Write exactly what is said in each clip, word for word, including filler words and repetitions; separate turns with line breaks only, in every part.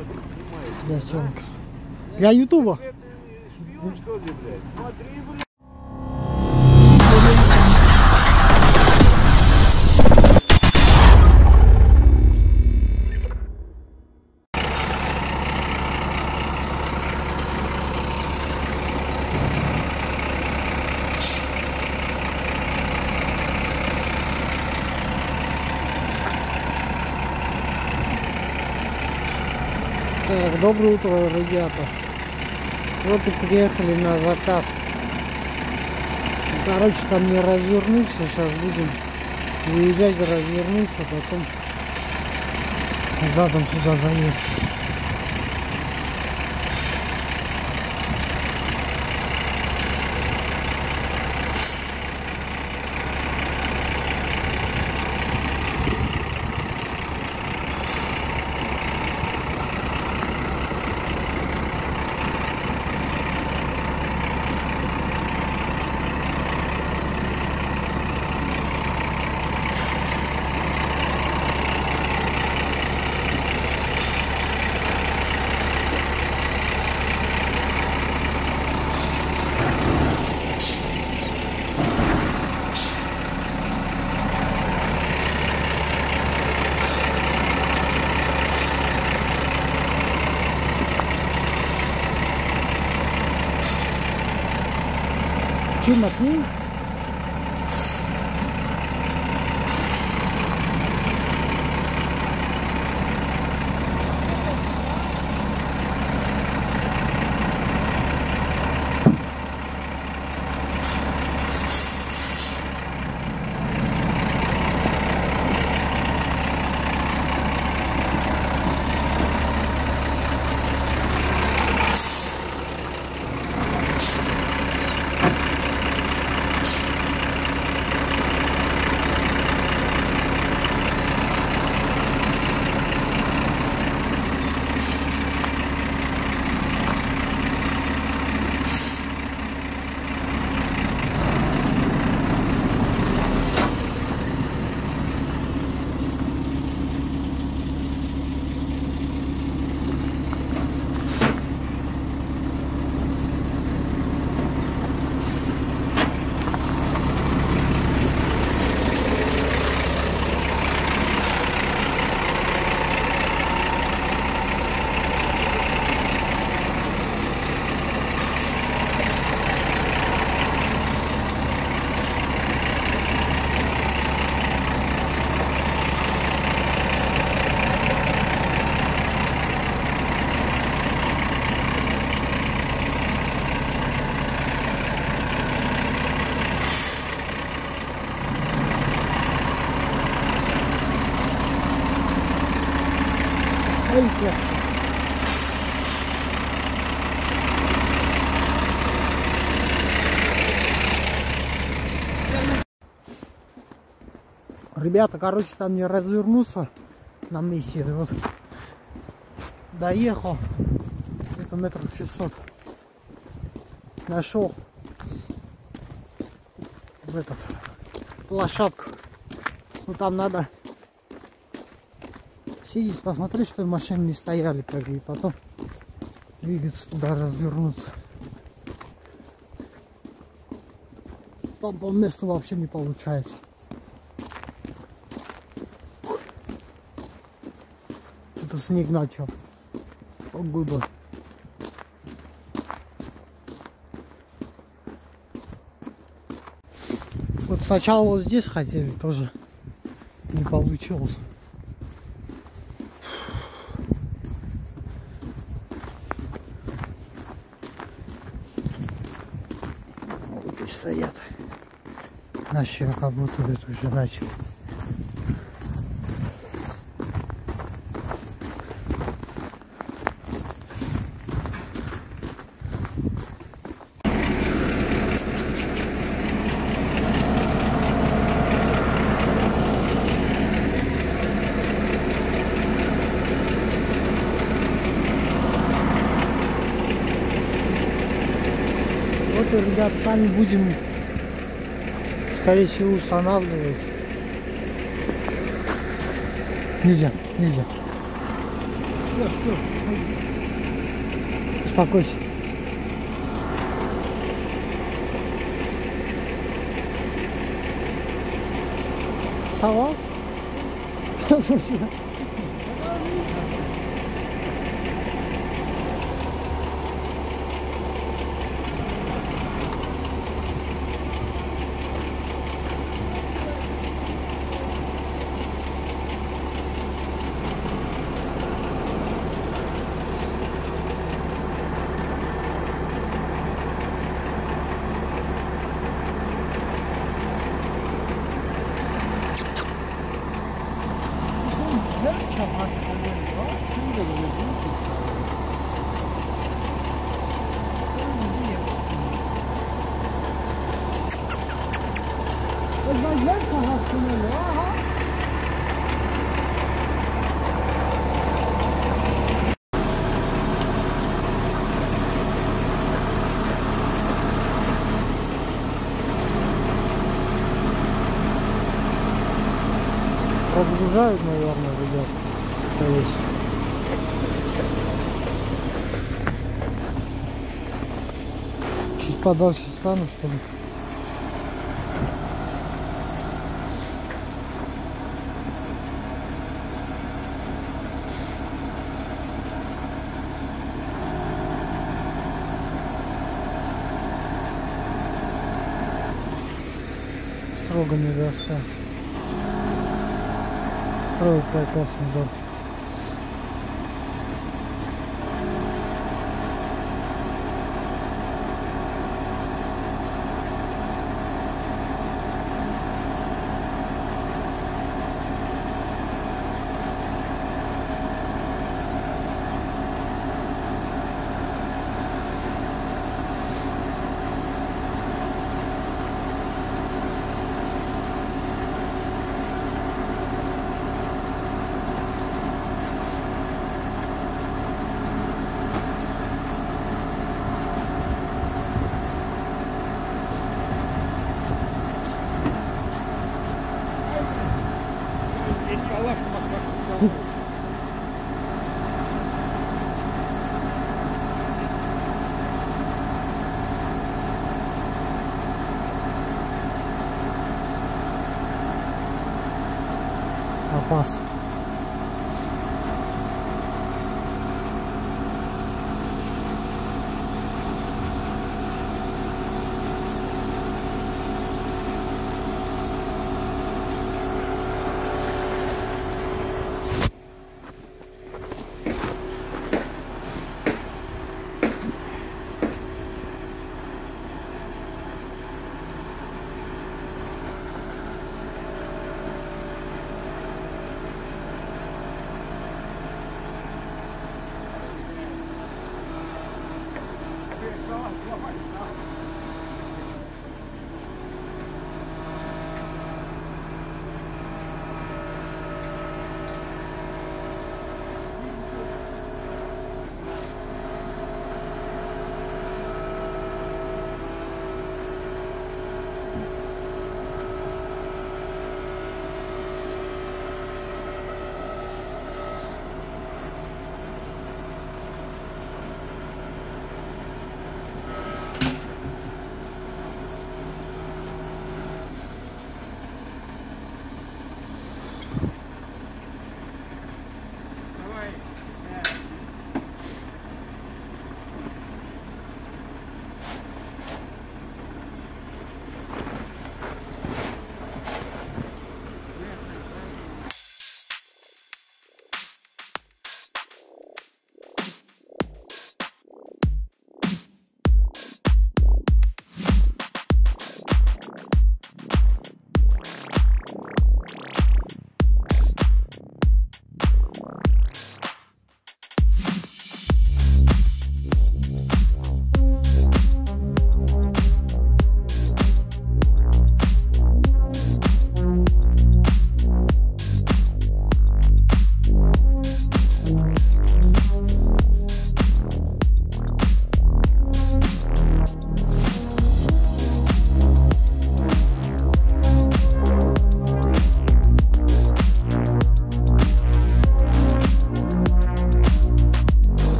Для съемки. Для ютуба.
Шпион, что ли, блядь? Смотри, блядь.
Так, доброе утро, ребята. Вот и приехали на заказ. Короче, там не развернуться. Сейчас будем выезжать, развернуться, потом задом сюда заехать. Чем от ней? Ребята, короче, там не развернуться на месте. Вот. Доехал. Это метров шестьсот. Нашел в этот площадку. Ну там надо сидеть, посмотреть, что машины не стояли, как бы, и потом двигаться туда, развернуться. Там по месту вообще не получается. Что-то снег начал. Погода. Вот сначала вот здесь хотели, тоже не получилось. Вот и стоят. Наши работают уже начали. Вот, ребят, там будем, скорее всего, устанавливать. Нельзя, нельзя. Все, все. Успокойся. Совался? Зачем? Разгружают, наверное, ребят. Чуть подальше стану, что ли? Строго не доска. Строят каркасный дом. Опасно.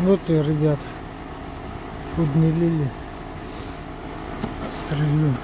Вот и, ребят, подмелили стрелю.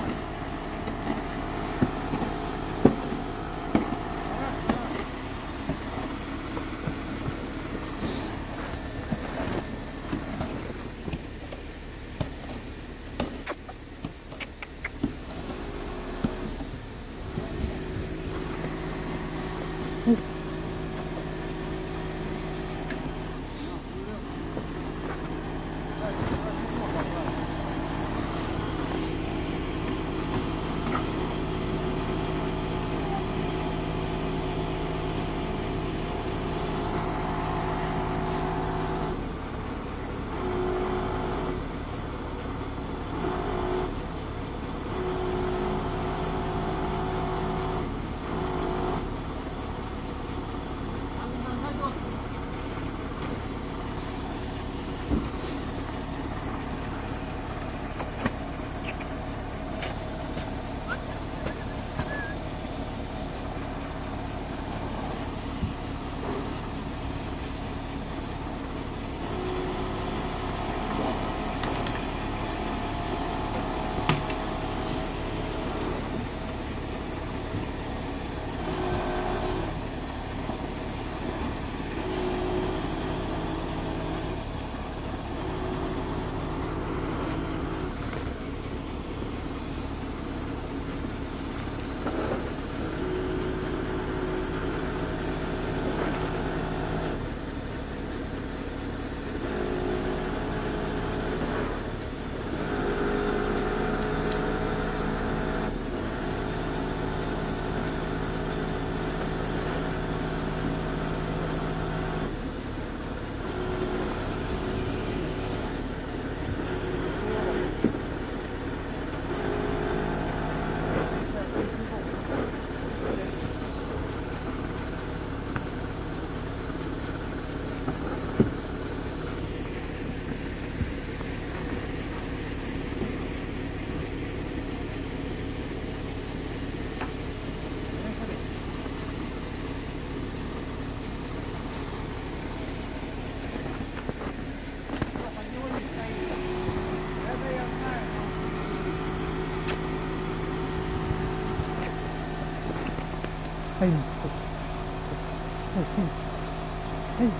Ай, ай, ай.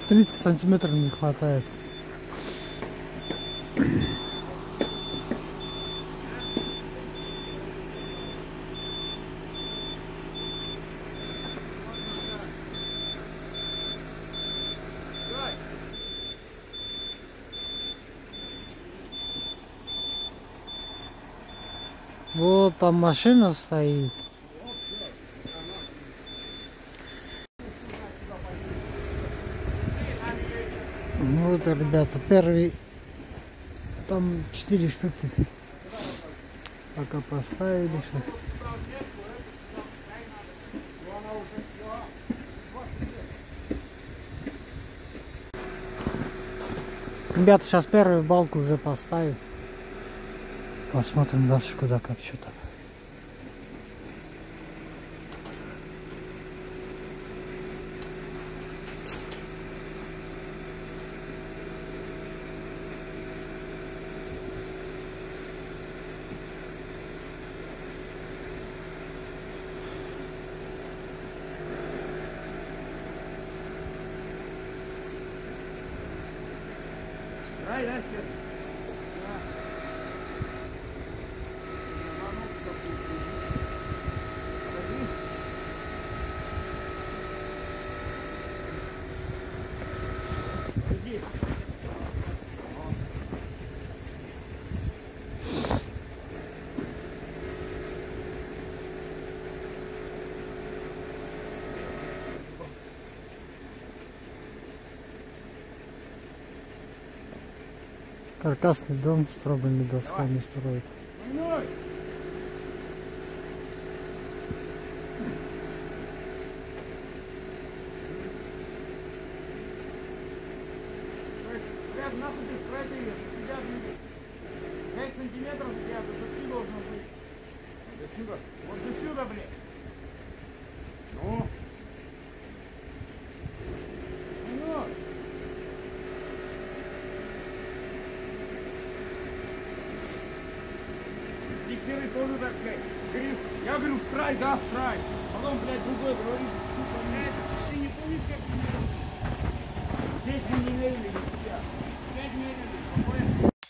тридцать сантиметров не хватает. Вот там машина стоит. Вот, ребята, первый, там четыре штуки пока поставили. Сейчас. Ребята, сейчас первую балку уже поставим. Посмотрим дальше, куда как что-то.
Дай, дай, свет.
Каркасный дом с трубами, досками строят.
Ряд нахуй ты в край даешь, до себя блин. пять сантиметров ряд, до сюда должно быть. До сюда. Вот до сюда, блядь. Ну. Ну. И серый тоже так, блядь. Говорит, я говорю, в край, да, в край. Потом, блядь, другой говорит, блядь, ты не помнишь, как ты здесь мы не мерили, нихуя. Пять мерили, какое?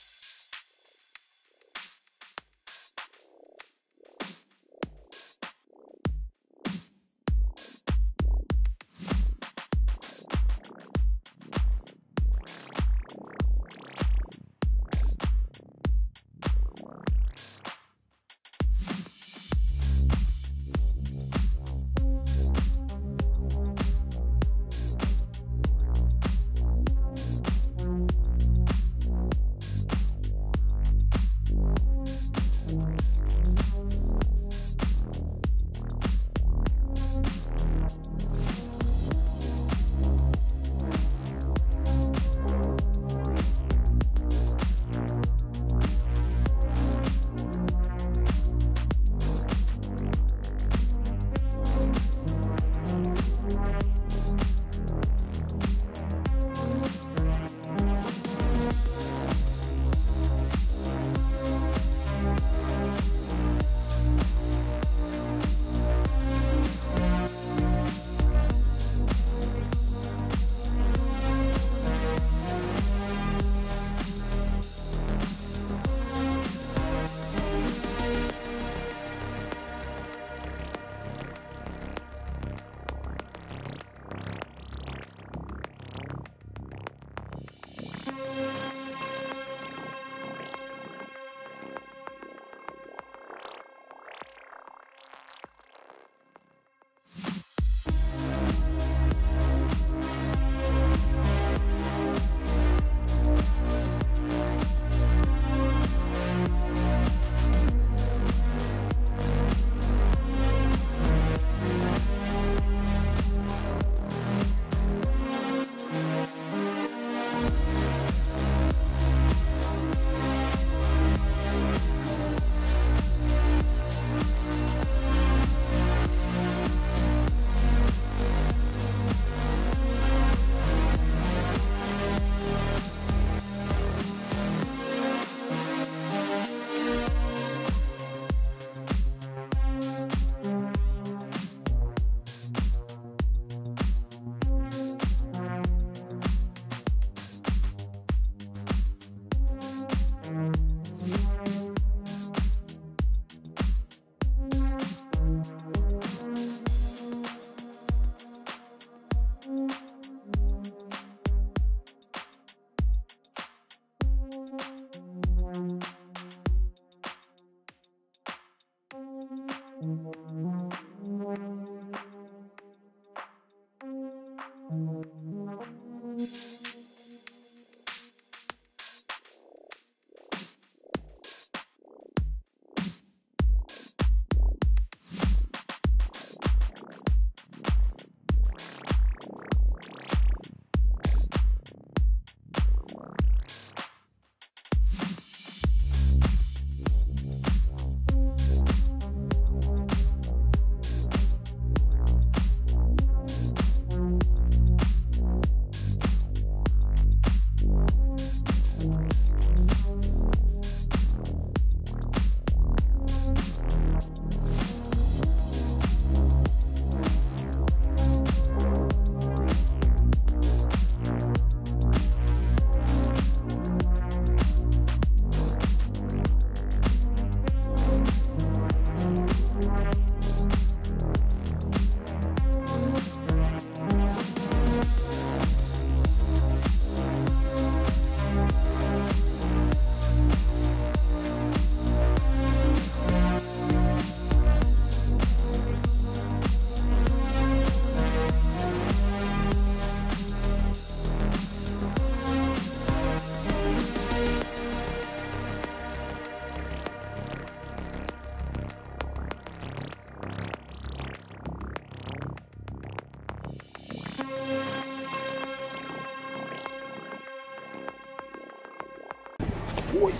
Ой!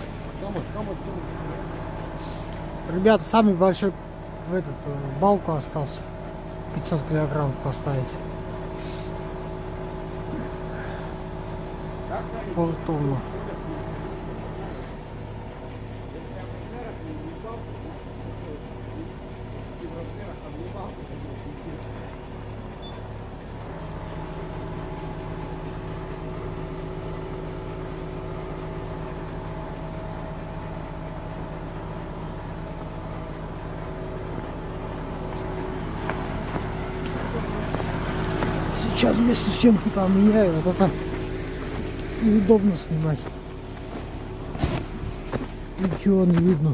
Ребята, самый большой в этот в балку остался. пятьсот килограммов поставить. Полтонну. Сейчас вместо съемки поменяю, вот это неудобно снимать. Ничего не видно.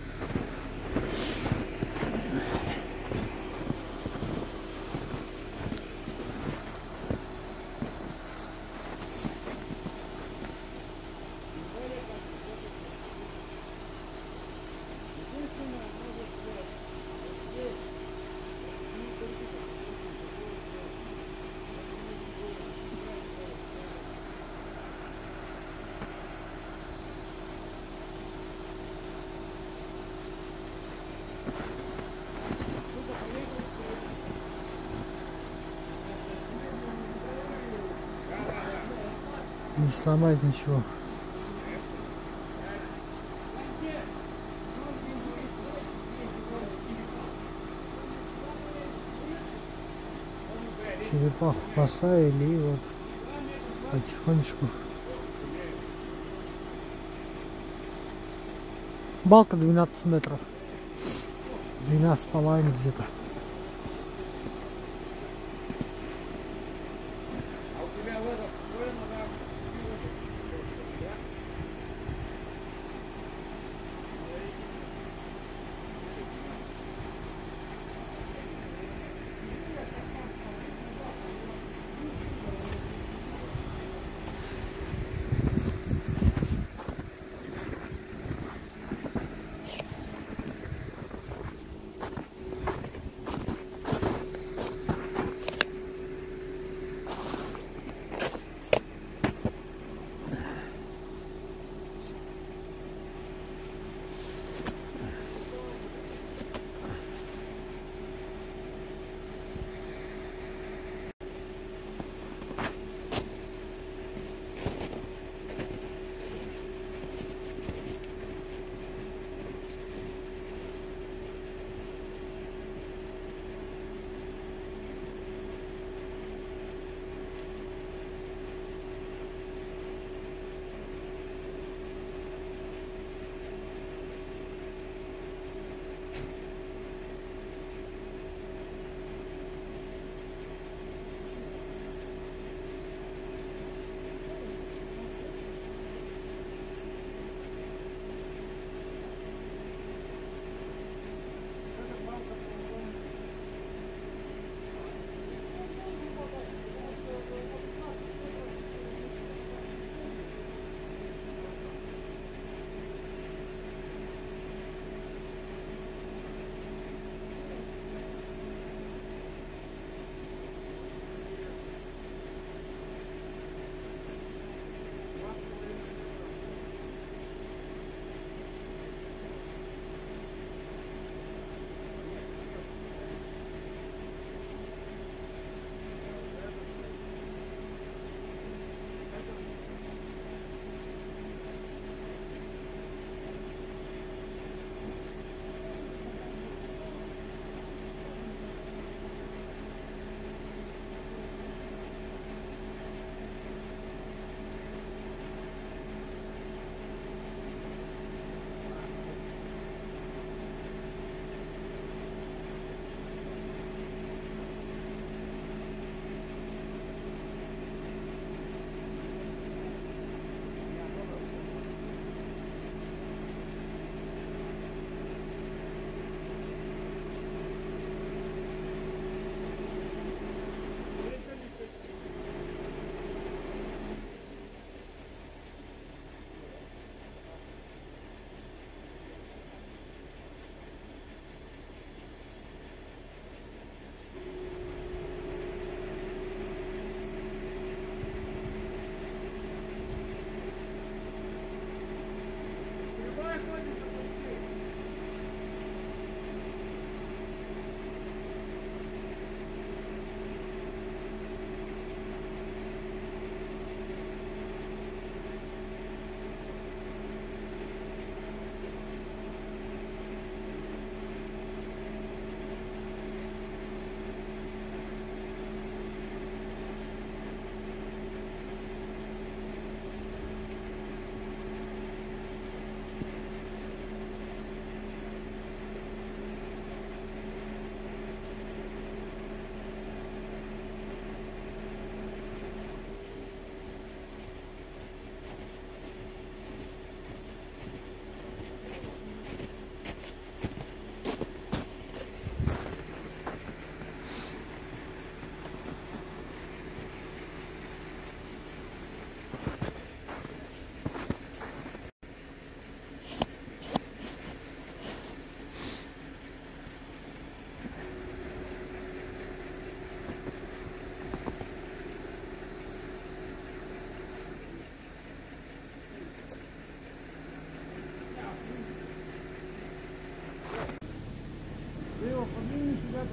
Не сломать ничего. Черепаху поставили и вот потихонечку. Балка двенадцать метров. двенадцать с половиной где-то.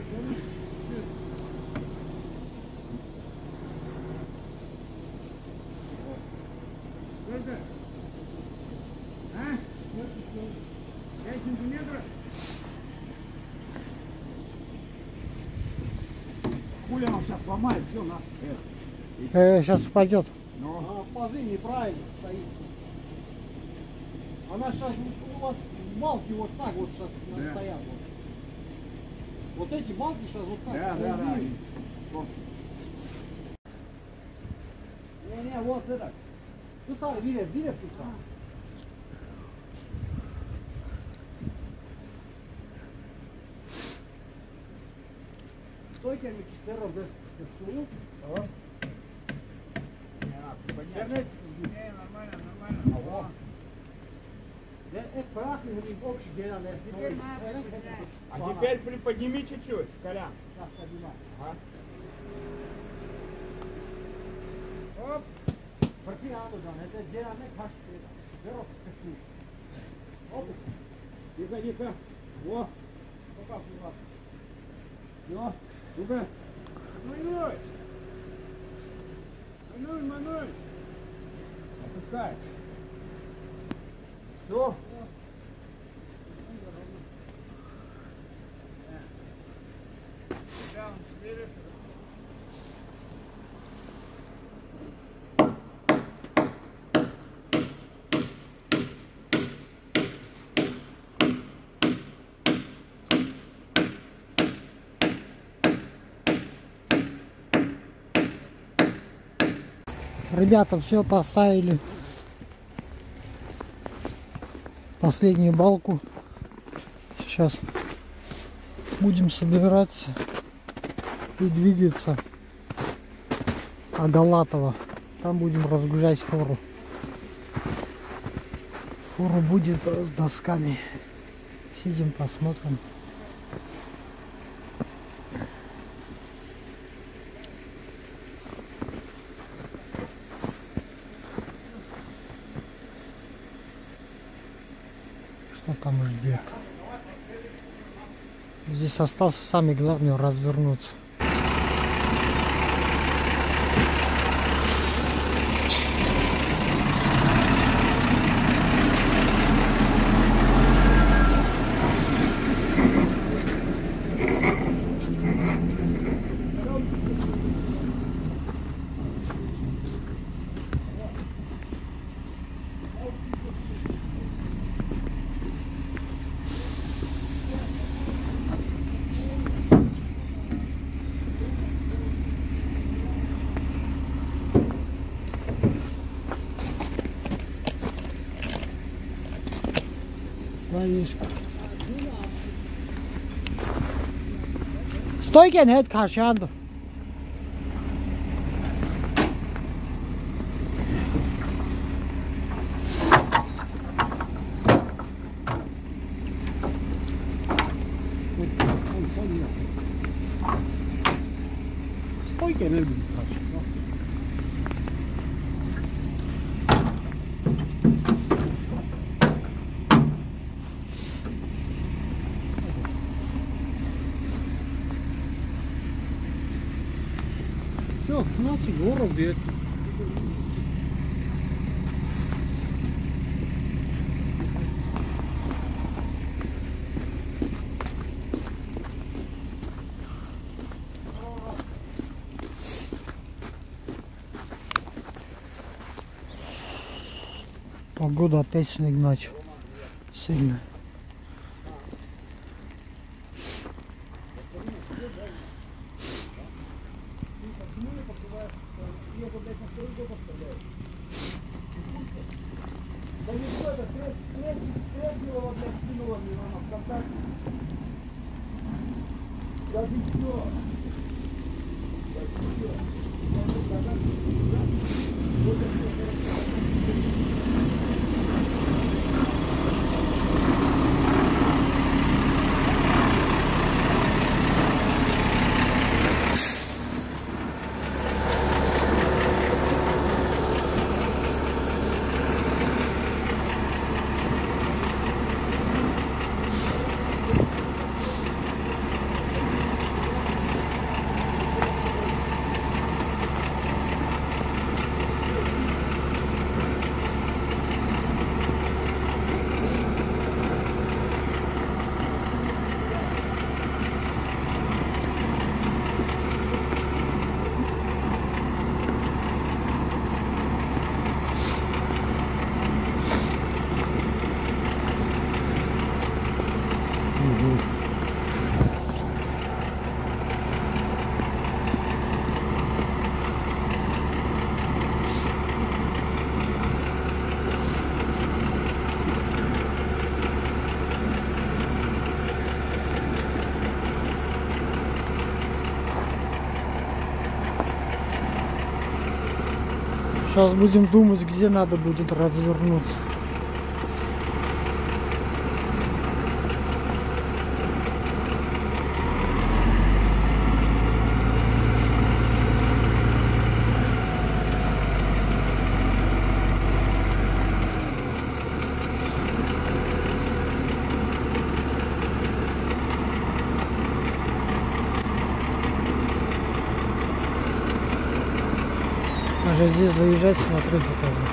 Сколько? А? пять сантиметров? Хули он сейчас сломает, все, на.
Э, сейчас упадет.
Но.
А пазы неправильно стоит. Она сейчас у вас балки вот так вот сейчас
Да.
стоят. Вот. Вот эти балки сейчас вот так
Да, да, да. Вот.
Не-не, вот это. Tu sari, vine, vine tu sari. Стойки они четвером без шуму.
Вернется. Не, нормально, нормально.
Ого. Да, это прах, и общий генерал.
Теперь надо поднять. А теперь приподними чуть-чуть, Колян.
Так, поднимай.
Ага. Оп.
Партияну, да, это генерал, не кашки. Беру, кашки. Оп.
Тихо, тихо. Во.
Пока, пока.
Все. Ну-ка. Мануй. Мануй, мануй. Опускай. Все. Да, он соберется.
Ребята, все поставили. Последнюю балку. Сейчас будем собираться и двигаться до Латова. Там будем разгружать фуру. Фуру будет с досками. Сидим, посмотрим. Что там ждет? Здесь остался самый главный — развернуться. Да, есть. Stойken het karşıyandı.
Stойки не будет так. Все, двенадцать горов где.
Погода опять снег начал. Сильно. Сейчас будем думать, где надо будет развернуться. Даже здесь заезжать, смотрите, как бы.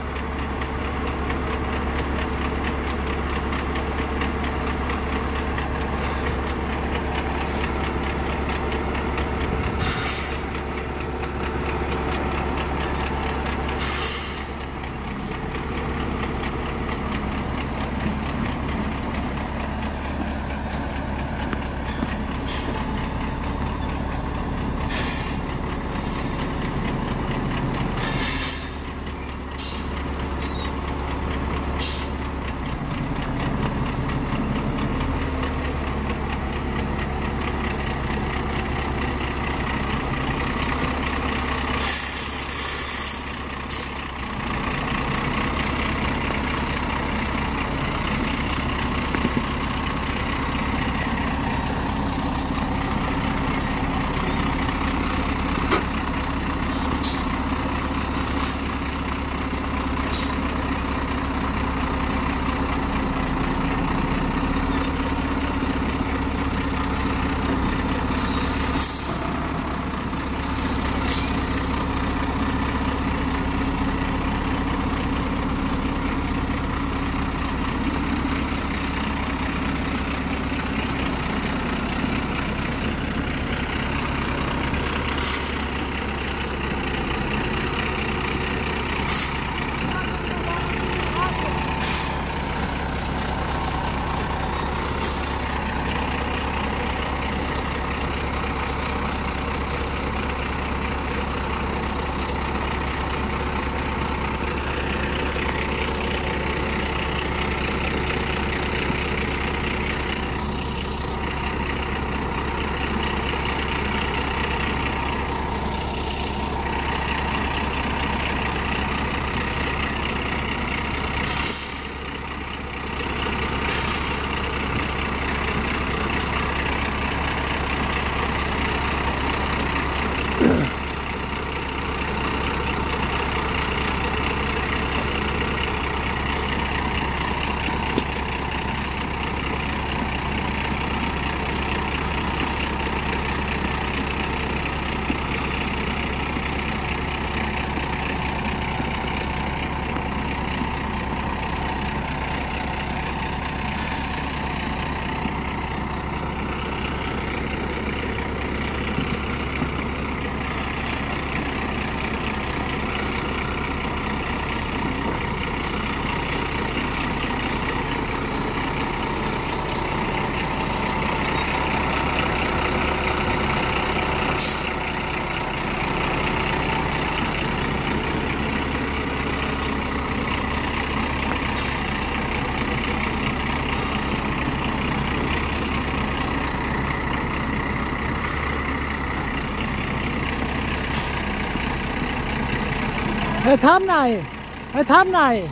Это мной! Это мной!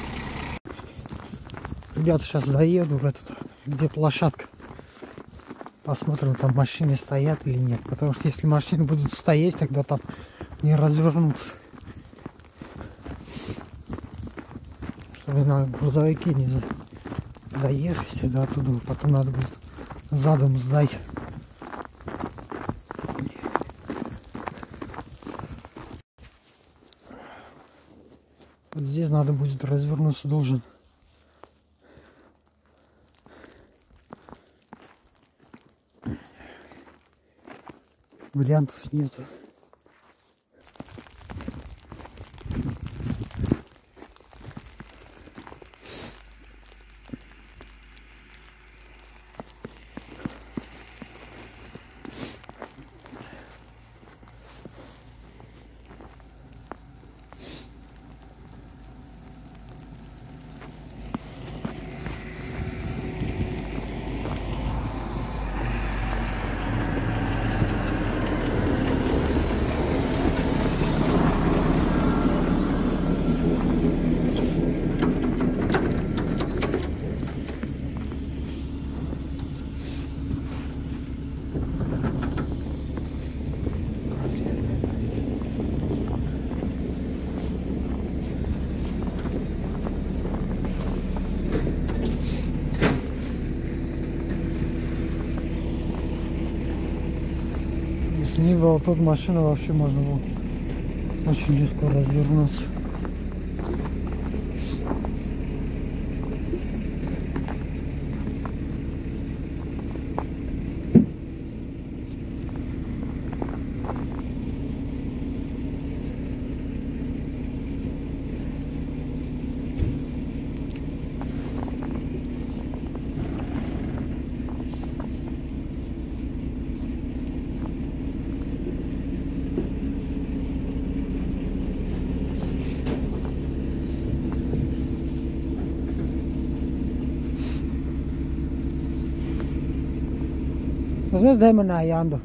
Ребята, сейчас доеду в этот, где площадка. Посмотрим, там машины стоят или нет. Потому что если машины будут стоять, тогда там не развернуться. Чтобы на грузовике не доехать до оттуда. Потом надо будет задом сдать. Вот здесь надо будет развернуться должен. Вариантов нету. Если не было тут машины, вообще можно было очень легко развернуться. Возьмешь, дай мне на Янду.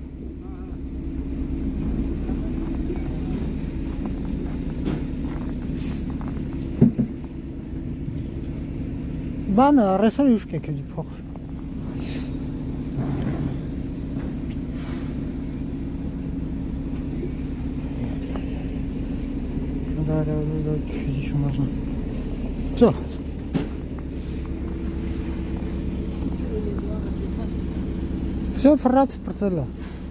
Bana arasana üç keke di pok. Давай, давай, давай, давай, чуть-чуть еще можно. Все. Все, фракция процелла.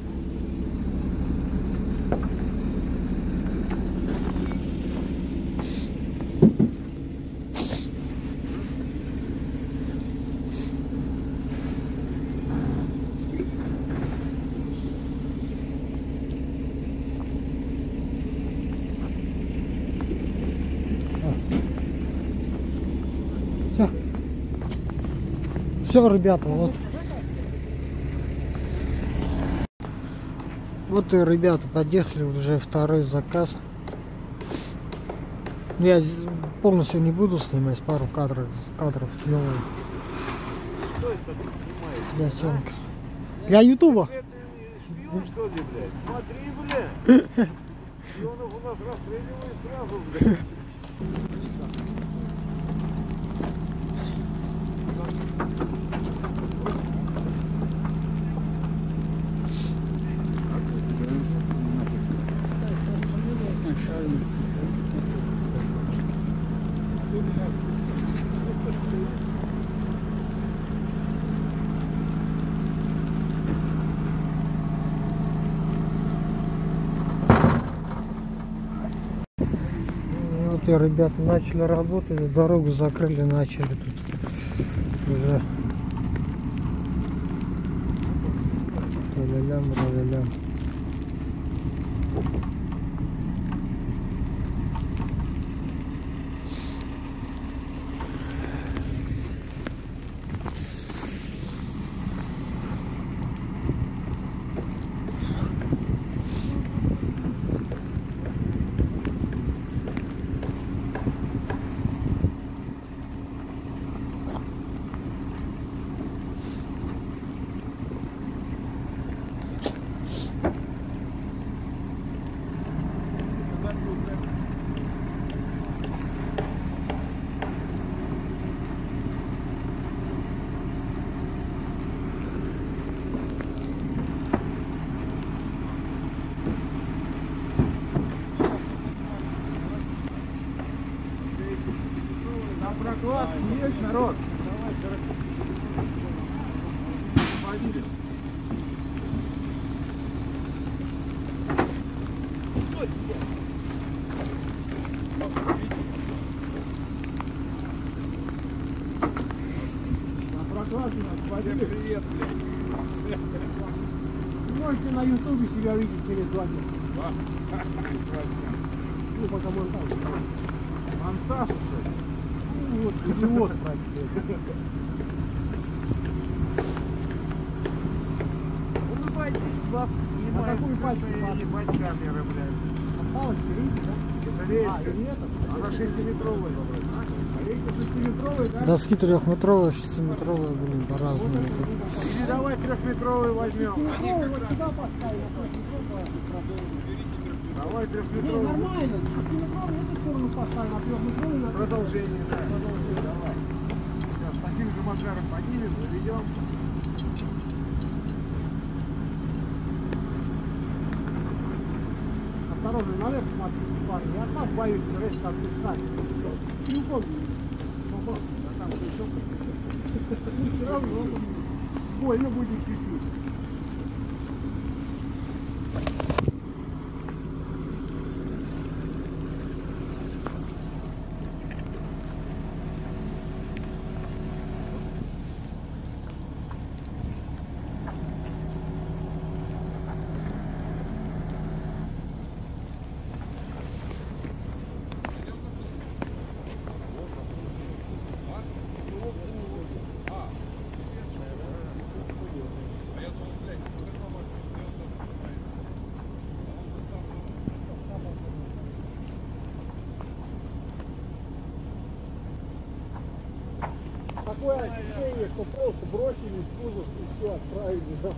Все. Все, ребята, вот. Вот и ребята подъехали, уже второй заказ. Я полностью не буду снимать, пару кадров, кадров делаю.
Что это ты снимаешь?
Для съемки. Для ютуба.
Шпион, что ли, блядь? Смотри, блядь. Шпионов у нас расстреливают сразу, блядь.
Вот и ребята начали работать, дорогу закрыли, начали тут уже ля-лям, ля-лям.
Проклад есть, народ. Привет, блядь.
Можете на ютубе себя видеть через два дня. Ну, пока монтаж.
Монтаж уже.
Ну, вот, идиот, практически.
Улыбайтесь, баб.
А какую пачку?
Ебать камеры, блядь.
Осталось рейки, да?
Это рейка.
А, или это?
Она шестиметровая,
А рейка шестиметровая, да?
Доски трехметровые, шестиметровые, блин, по-разному.
или давай трехметровый возьмем.
Шестиметровая вот сюда поставим, а трехметровая проблема.
Давай
Не,
трехметровый.
нормально. Шестиметровую в эту сторону поставим, а трехметровую на
Продолжение, да. Давай. Сейчас таким же макаром поднимем, заведем.
Осторожно, наверх смотри, парни. Я так боюсь, резко отпускать. Крюком.
А там крючок.
Ну, все равно больно будет чуть-чуть. такое ощущение, что просто бросили в кузов и все, отправили. Да?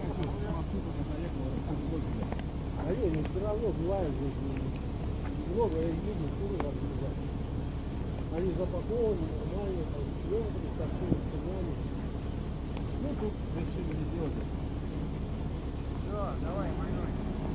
А не, ну все равно бывает здесь много видно, куры разгружать. Они запакованы нормально, там пленками, со всеми ценями. Ну тут решили не делать.
Все, давай, майной.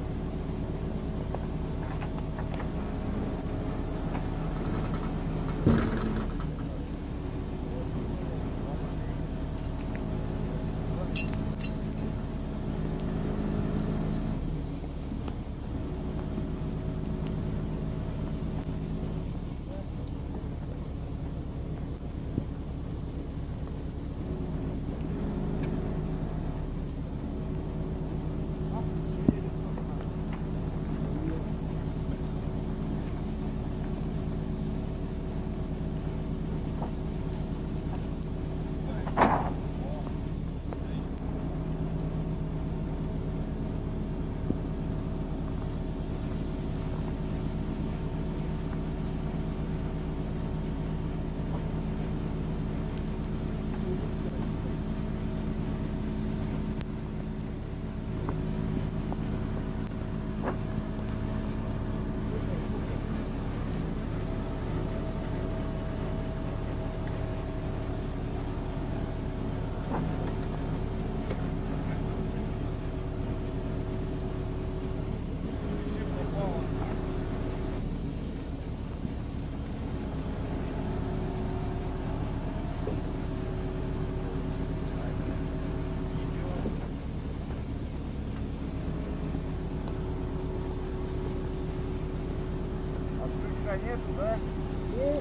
Нету, да?
Есть.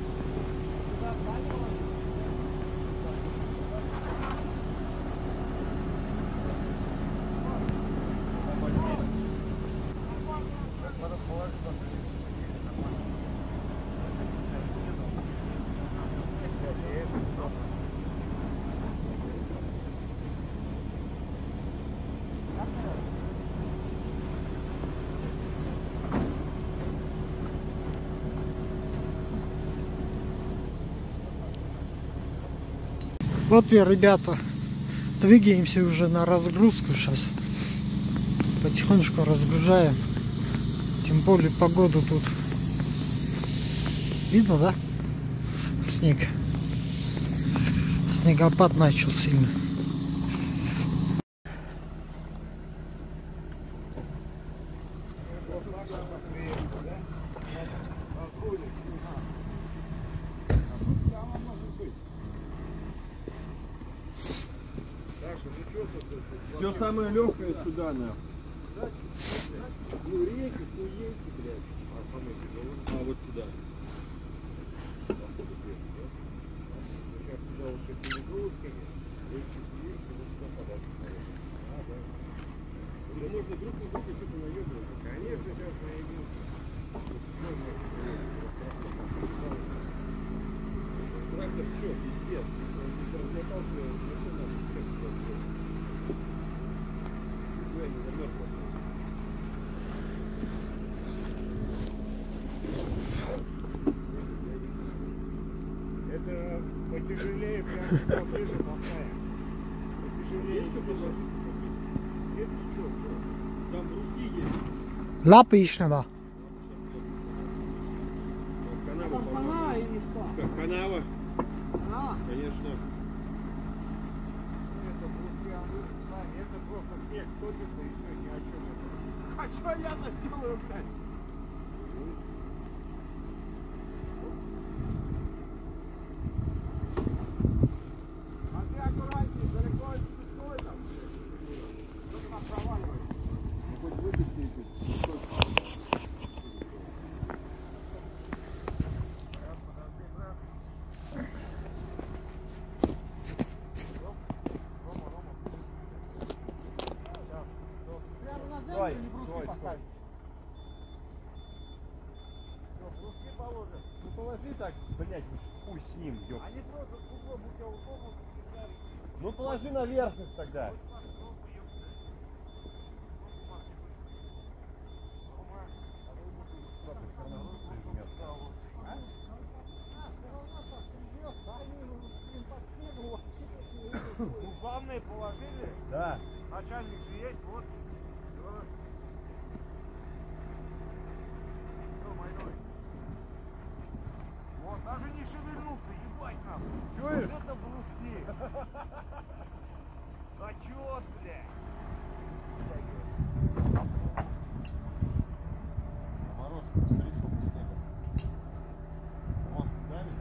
Вот и, ребята, двигаемся уже на разгрузку сейчас. Потихонечку разгружаем. Тем более погоду тут. Видно, да? Снег. Снегопад начал сильно.
Все самое легкое сюда, на. Ну реки, ну реки, блядь. А вот сюда. Сейчас туда уже перегрузками, реки, вот сюда подальше. Да можно друг на друга что-то наебывать. Конечно, сейчас наебился. Трактор что, пиздец. Он сейчас размотался, совершенно пиздец. Я не замерз.
Это потяжелее, прям поближе плохая. Потяжелее.
Есть что предложить?
Нет ничего, что?
Там бруски есть.
Лапы ишнева.
Канава,
Там канава или что?
Как канава?
А,
Конечно.
Это бруски, а мы с вами, это просто снег топится и все, ни о чем это. А что я наделаю, блядь? А ты аккуратнее, далеко не стой там. Что-то нас проваливает.
Ну хоть вытащи эти.
прямо на землю
Стой,
или бруски
стой,
поставить?
Что, бруски положим?
Ну положи так, блять, хуй с ним, ёп.
Они просто с углом у тебя удобно.
Ну положи наверх их тогда.
А, все равно сейчас прижется, они, блин,
Ну, главное положили.
Да.
Начальник же есть, вот. Всё. Всё, майной. Вот, даже не шевельнулся, ебать нахуй.
Чуешь?
Вот это бруски. Зачет, блядь.
Мороз, посмотри, сколько снега. Вон, давит.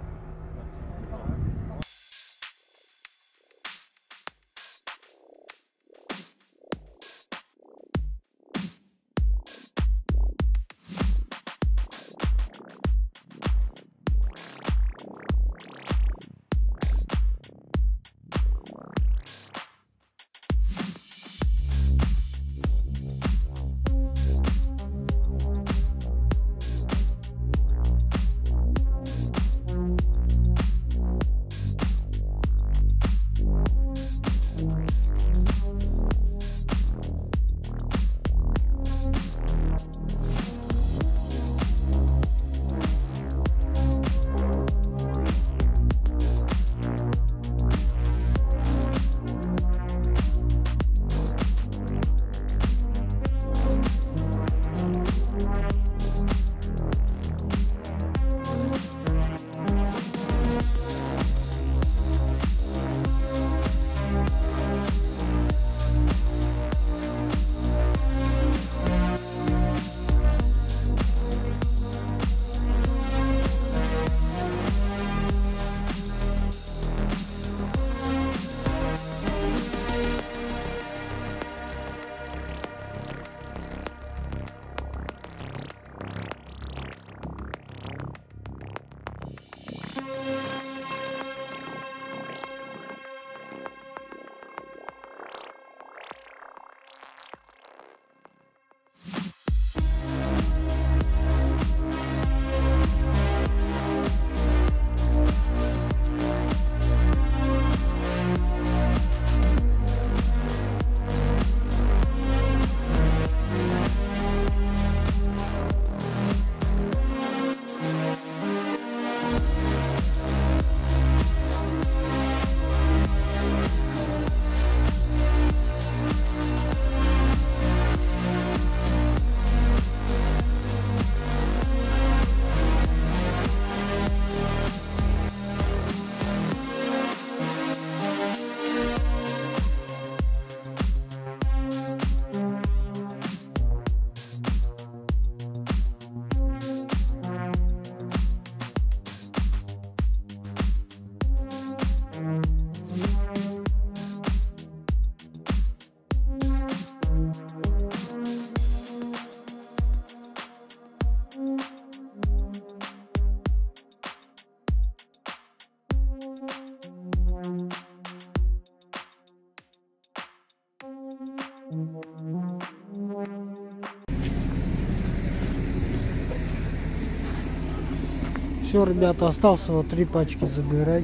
Все, ребята, остался вот три пачки забирать.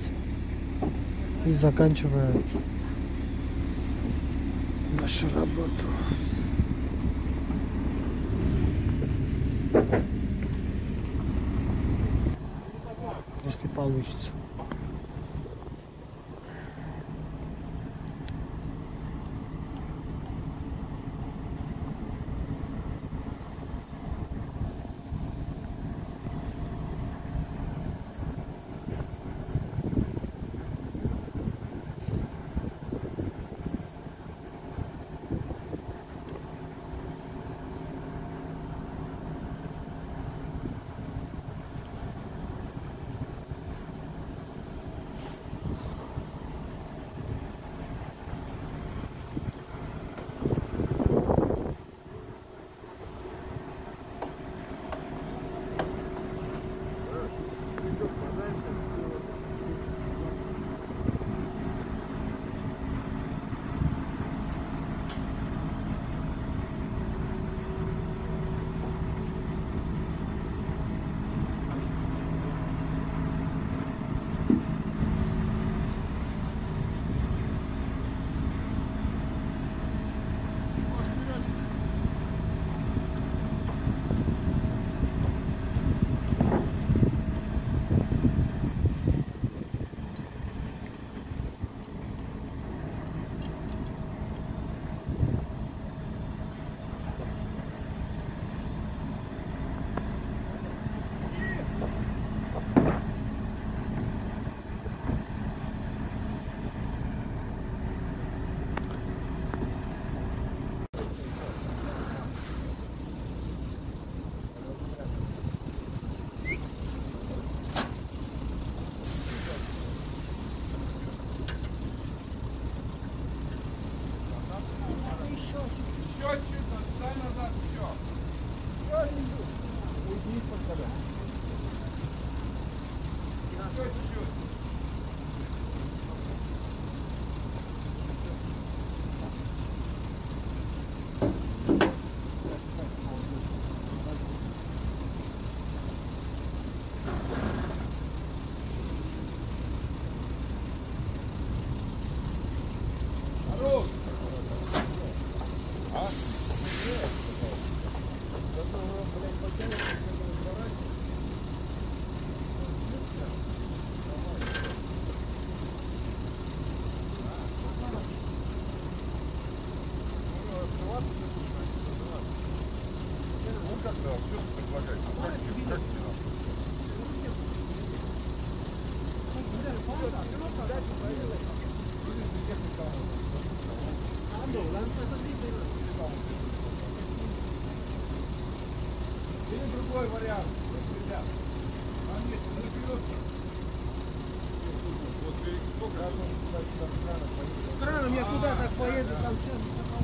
И заканчиваю нашу работу. Если получится.
другой вариант. Ребят. Там есть, ну берется. Вот сколько раз он туда сюда с краном поедет.
С краном я куда так поеду, там сейчас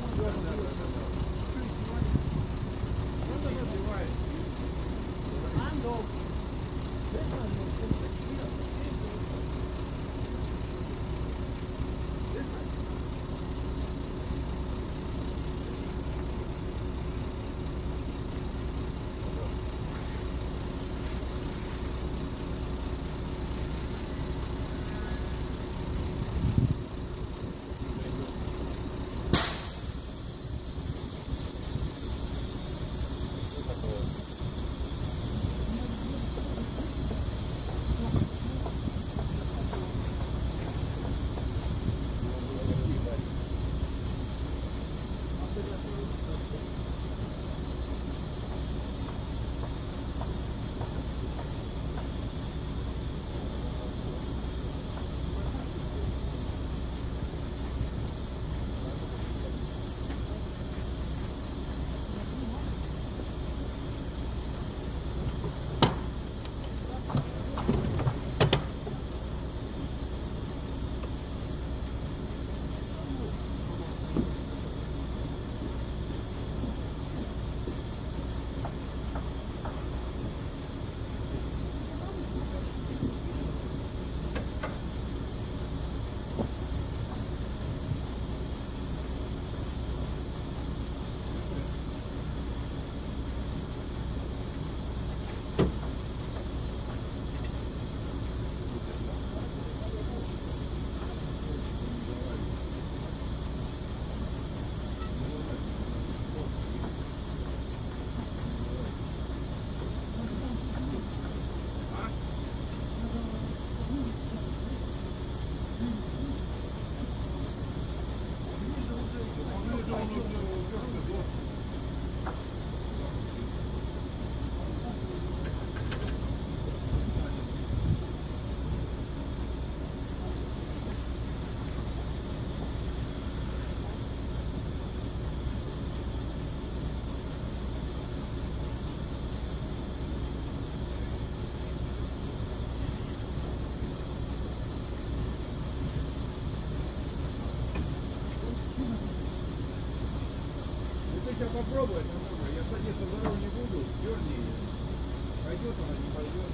попробуй, это самое. Я садиться за руль не буду, дерни ее. Пойдет она, не пойдет.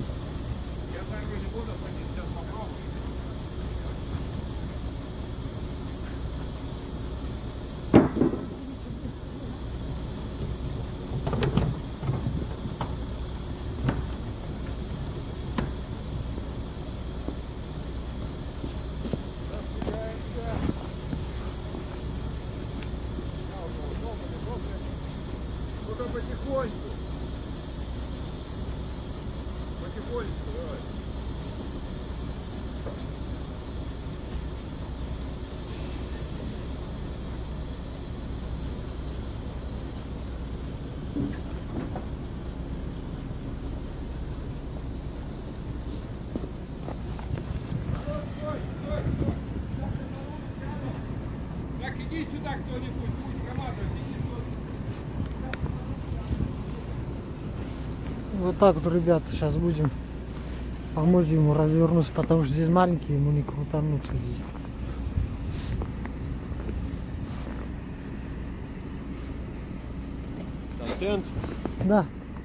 Я за руль не буду садиться, сейчас попробую. Потихоньку. Потихоньку, давай. Так, иди сюда кто-нибудь, пусть команда сидит.
Вот так вот, ребята, сейчас будем помочь ему развернуться, потому что здесь маленький, ему не крутануться здесь.
Контент.
Да.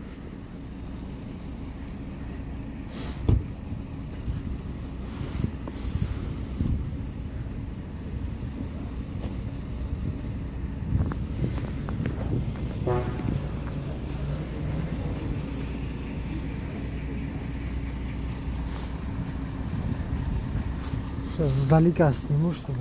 Сейчас сдалека сниму, чтобы.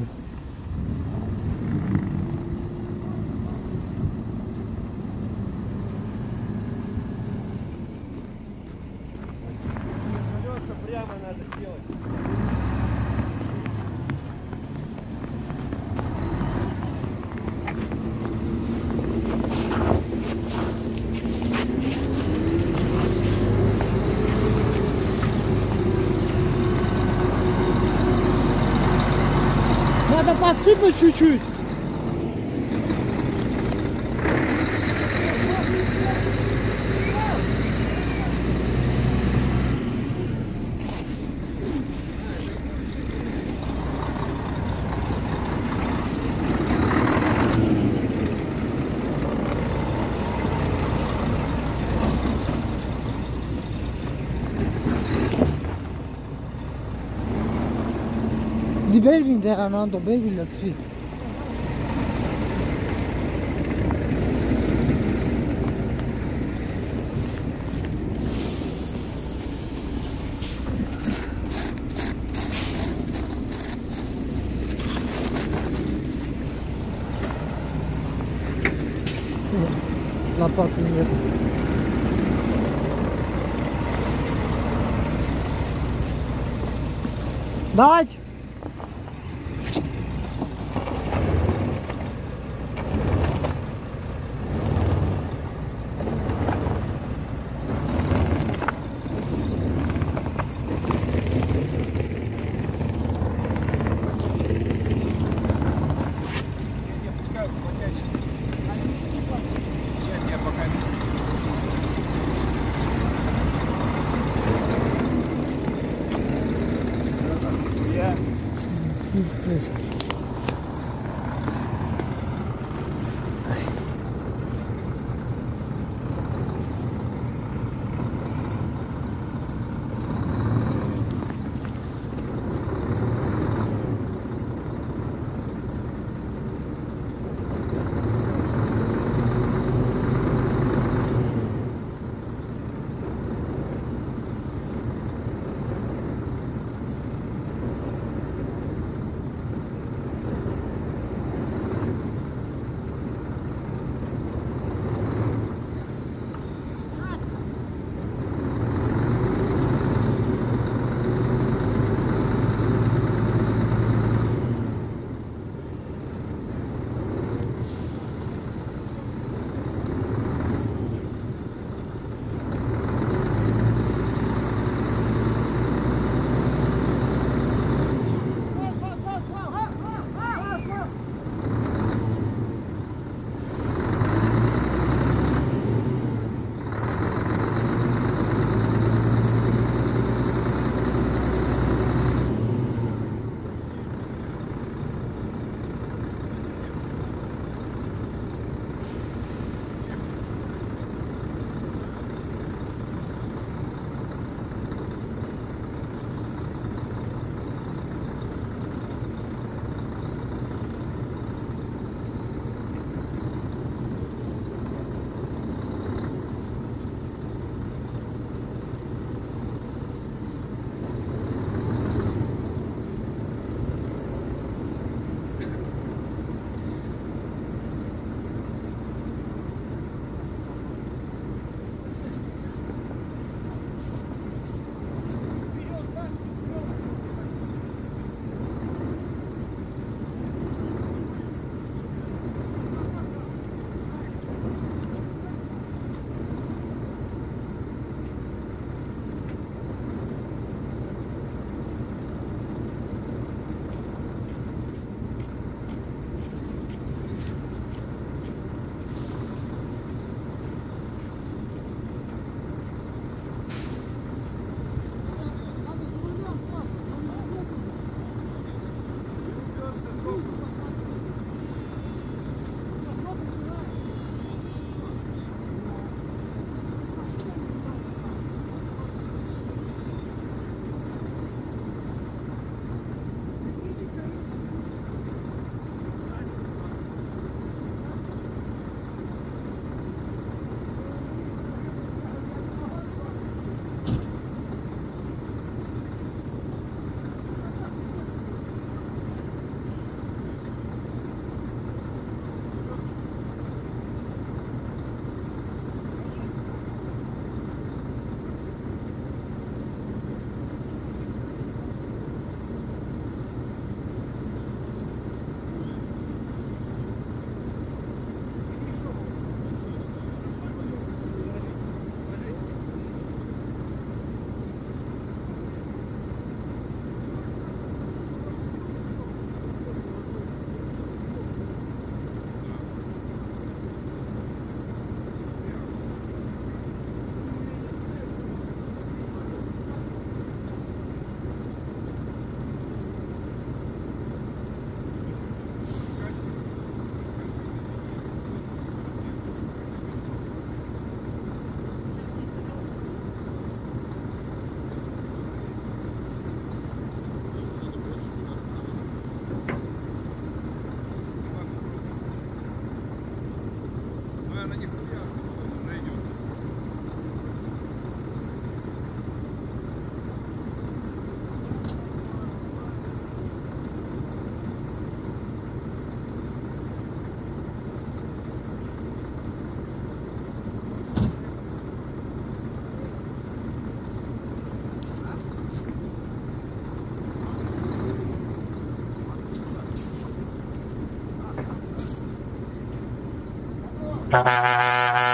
Колеса прямо надо сделать.
Надо подсыпать чуть-чуть. بروین ده آنان دو بروین لطفی Лопату нет. Давайте. Пока.